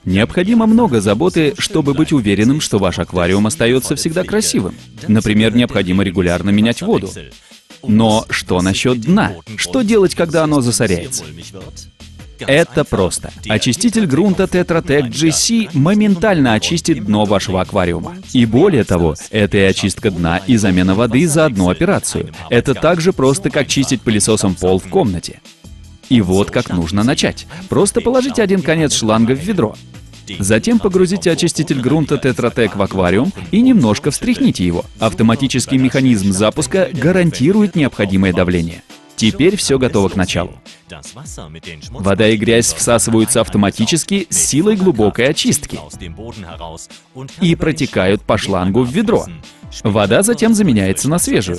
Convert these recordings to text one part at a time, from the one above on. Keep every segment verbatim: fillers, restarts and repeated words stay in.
Необходимо много заботы, чтобы быть уверенным, что ваш аквариум остается всегда красивым. Например, необходимо регулярно менять воду. Но что насчет дна? Что делать, когда оно засоряется? Это просто. Очиститель грунта Tetra Tech джи си моментально очистит дно вашего аквариума. И более того, это и очистка дна, и замена воды за одну операцию. Это так же просто, как чистить пылесосом пол в комнате. И вот как нужно начать. Просто положите один конец шланга в ведро. Затем погрузите очиститель грунта Tetra Tech в аквариум и немножко встряхните его. Автоматический механизм запуска гарантирует необходимое давление. Теперь все готово к началу. Вода и грязь всасываются автоматически с силой глубокой очистки и протекают по шлангу в ведро. Вода затем заменяется на свежую.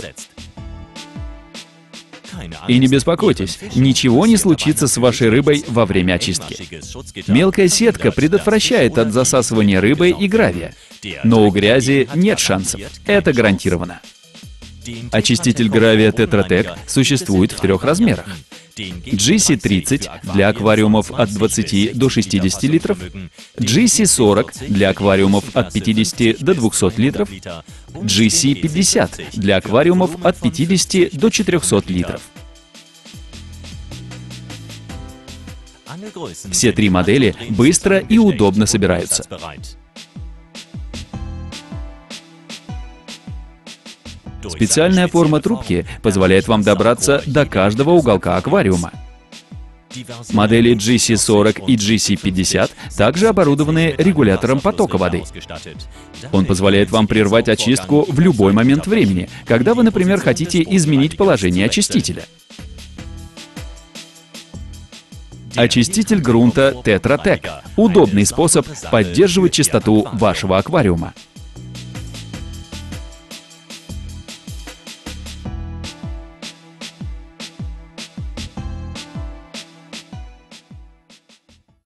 И не беспокойтесь, ничего не случится с вашей рыбой во время очистки. Мелкая сетка предотвращает от засасывания рыбы и гравия, но у грязи нет шансов, это гарантированно. Очиститель гравия Tetra Tech существует в трех размерах. джи си тридцать для аквариумов от двадцати до шестидесяти литров, джи си сорок для аквариумов от пятидесяти до двухсот литров, джи си пятьдесят для аквариумов от пятидесяти до четырёхсот литров. Все три модели быстро и удобно собираются. Специальная форма трубки позволяет вам добраться до каждого уголка аквариума. Модели джи си сорок и джи си пятьдесят также оборудованы регулятором потока воды. Он позволяет вам прервать очистку в любой момент времени, когда вы, например, хотите изменить положение очистителя. Очиститель грунта Tetra Tech – удобный способ поддерживать чистоту вашего аквариума.